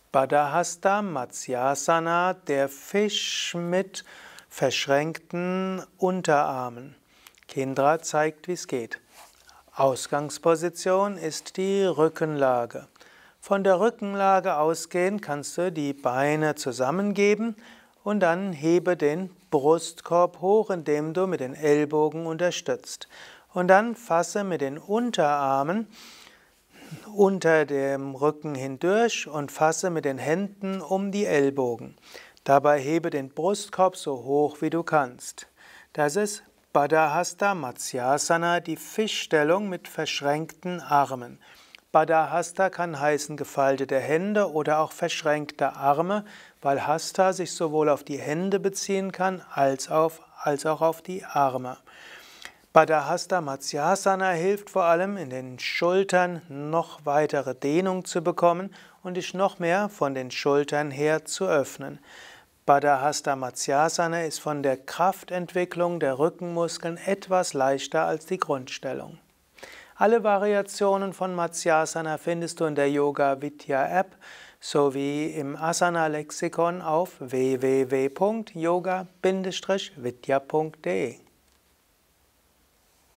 Baddhasta Matsyasana, der Fisch mit verschränkten Unterarmen. Kendra zeigt, wie es geht. Ausgangsposition ist die Rückenlage. Von der Rückenlage ausgehend kannst du die Beine zusammengeben und dann hebe den Brustkorb hoch, indem du mit den Ellbogen unterstützt. Und dann fasse mit den Unterarmen unter dem Rücken hindurch und fasse mit den Händen um die Ellbogen. Dabei hebe den Brustkorb so hoch wie du kannst. Das ist Baddhasta Matsyasana, die Fischstellung mit verschränkten Armen. Baddhasta kann heißen gefaltete Hände oder auch verschränkte Arme, weil Hasta sich sowohl auf die Hände beziehen kann als auch auf die Arme. Baddhasta Matsyasana hilft vor allem in den Schultern noch weitere Dehnung zu bekommen und dich noch mehr von den Schultern her zu öffnen. Baddhasta Matsyasana ist von der Kraftentwicklung der Rückenmuskeln etwas leichter als die Grundstellung. Alle Variationen von Matsyasana findest du in der Yoga Vidya App sowie im Asana Lexikon auf www.yoga-vidya.de.